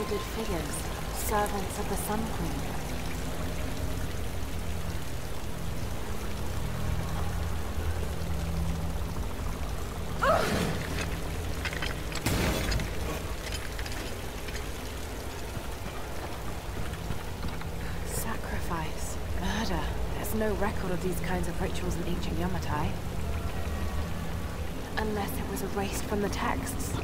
gilded figures, servants of the Sun Queen. Sacrifice, murder. There's no record of these kinds of rituals in ancient Yamatai. Unless it was erased from the texts.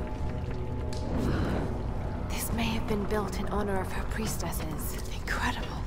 Been built in honor of her priestesses. Incredible.